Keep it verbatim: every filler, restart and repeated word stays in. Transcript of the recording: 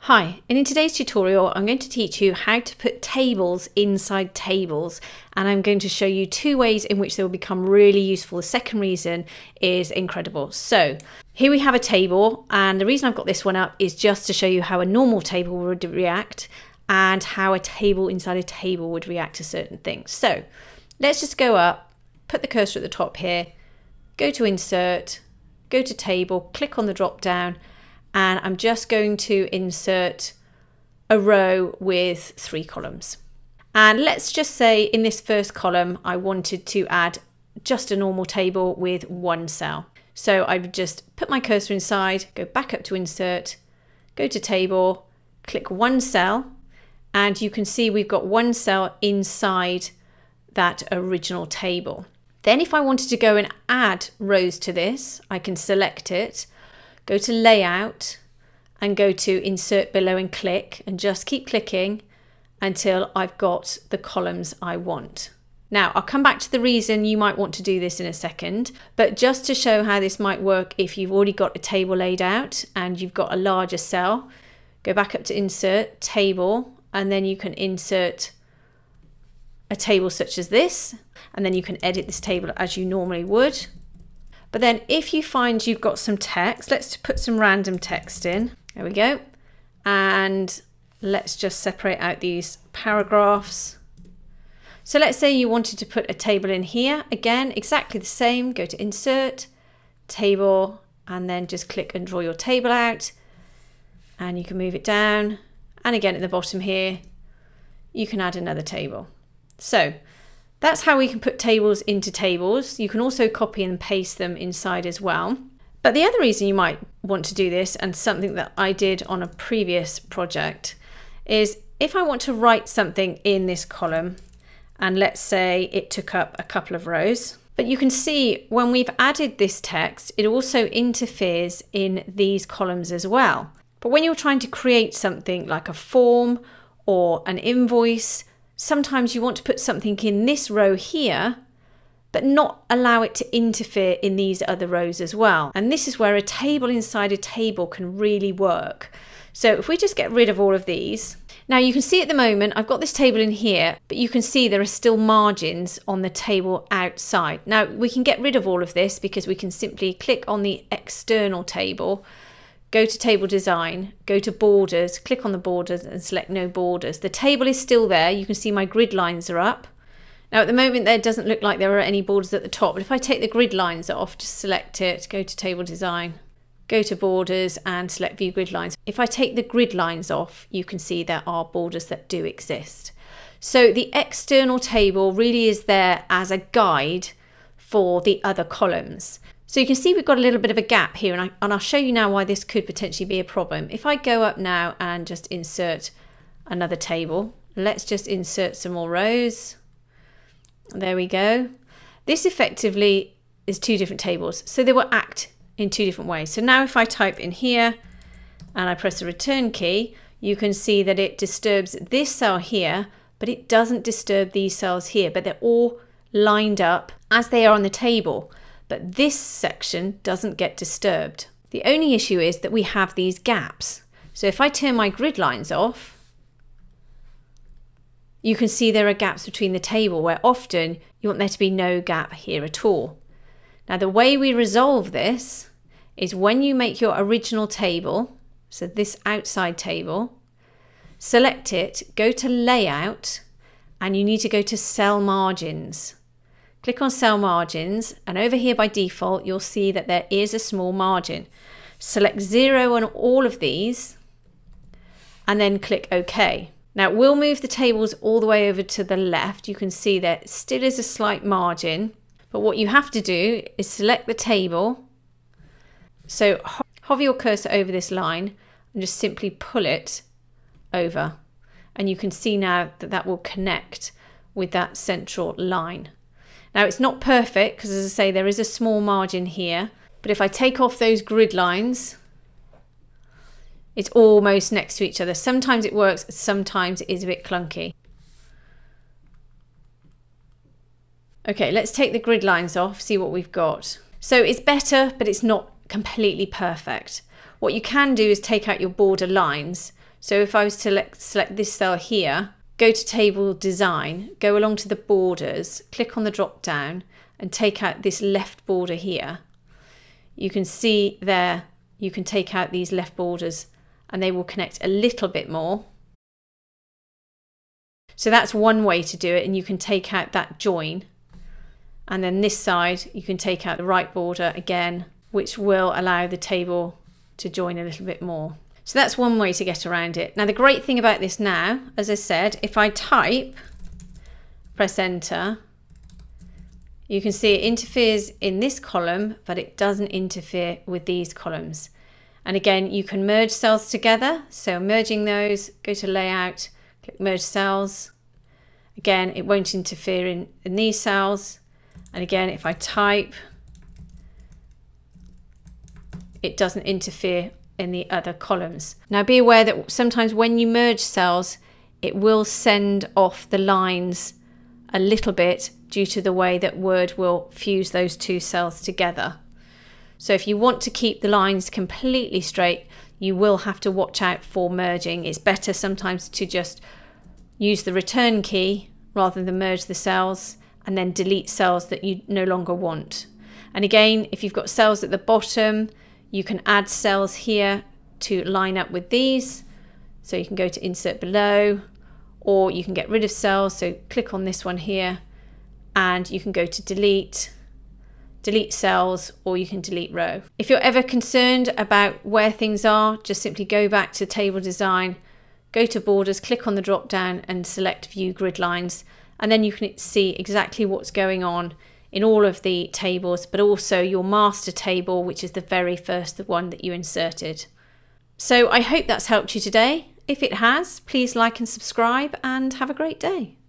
Hi, and in today's tutorial I'm going to teach you how to put tables inside tables, and I'm going to show you two ways in which they will become really useful. The second reason is incredible. So here we have a table, and the reason I've got this one up is just to show you how a normal table would react and how a table inside a table would react to certain things. So let's just go up, put the cursor at the top here, go to insert, go to table, click on the drop down, and I'm just going to insert a row with three columns. And let's just say in this first column I wanted to add just a normal table with one cell. So I would just put my cursor inside, go back up to insert, go to table, click one cell, and you can see we've got one cell inside that original table. Then if I wanted to go and add rows to this, I can select it, go to layout and go to insert below and click, and just keep clicking until I've got the columns I want. Now I'll come back to the reason you might want to do this in a second, but just to show how this might work if you've already got a table laid out and you've got a larger cell, go back up to insert, table, and then you can insert a table such as this, and then you can edit this table as you normally would. But then if you find you've got some text, let's put some random text in. There we go. And let's just separate out these paragraphs. So let's say you wanted to put a table in here. Again, exactly the same. Go to insert, table, and then just click and draw your table out. And you can move it down. And again at the bottom here, you can add another table. So that's how we can put tables into tables. You can also copy and paste them inside as well. But the other reason you might want to do this, and something that I did on a previous project, is if I want to write something in this column, and let's say it took up a couple of rows, but you can see when we've added this text, it also interferes in these columns as well. But when you're trying to create something like a form or an invoice, sometimes you want to put something in this row here, but not allow it to interfere in these other rows as well. And this is where a table inside a table can really work. So if we just get rid of all of these, now you can see at the moment I've got this table in here, but you can see there are still margins on the table outside. Now we can get rid of all of this because we can simply click on the external table, go to table design, go to borders, click on the borders and select no borders. The table is still there. You can see my grid lines are up. Now at the moment there doesn't look like there are any borders at the top, but if I take the grid lines off, just select it, go to table design, go to borders and select view grid lines. If I take the grid lines off, you can see there are borders that do exist. So the external table really is there as a guide for the other columns. So you can see we've got a little bit of a gap here, and, I, and I'll show you now why this could potentially be a problem. If I go up now and just insert another table, let's just insert some more rows. There we go. This effectively is two different tables, so they will act in two different ways. So now if I type in here and I press the return key, you can see that it disturbs this cell here, but it doesn't disturb these cells here, but they're all lined up as they are on the table. But this section doesn't get disturbed. The only issue is that we have these gaps. So if I turn my grid lines off, you can see there are gaps between the table where often you want there to be no gap here at all. Now the way we resolve this is when you make your original table, so this outside table, select it, go to layout, and you need to go to cell margins. Click on cell margins, and over here by default you'll see that there is a small margin. Select zero on all of these and then click OK. Now we'll move the tables all the way over to the left. You can see there still is a slight margin, but what you have to do is select the table. So hover your cursor over this line and just simply pull it over, and you can see now that that will connect with that central line. Now it's not perfect because, as I say, there is a small margin here, but if I take off those grid lines, it's almost next to each other. Sometimes it works, sometimes it is a bit clunky. Okay, let's take the grid lines off, see what we've got. So it's better, but it's not completely perfect. What you can do is take out your border lines. So if I was to select this cell here, go to table design, go along to the borders, click on the drop down and take out this left border here. You can see there, you can take out these left borders and they will connect a little bit more. So that's one way to do it, and you can take out that join. And then this side, you can take out the right border again, which will allow the table to join a little bit more. So that's one way to get around it. Now the great thing about this now, as I said, if I type, press enter, you can see it interferes in this column, but it doesn't interfere with these columns. And again, you can merge cells together. So merging those, go to layout, click merge cells. Again, it won't interfere in, in these cells. And again, if I type, it doesn't interfere in the other columns. Now be aware that sometimes when you merge cells, it will send off the lines a little bit due to the way that Word will fuse those two cells together. So if you want to keep the lines completely straight, you will have to watch out for merging. It's better sometimes to just use the return key rather than merge the cells and then delete cells that you no longer want. And again, if you've got cells at the bottom, you can add cells here to line up with these. So you can go to insert below, or you can get rid of cells. So click on this one here and you can go to delete, delete cells, or you can delete row. If you're ever concerned about where things are, just simply go back to table design, go to borders, click on the drop down and select view grid lines. And then you can see exactly what's going on in all of the tables, but also your master table, which is the very first one that you inserted. So I hope that's helped you today. If it has, please like and subscribe and have a great day.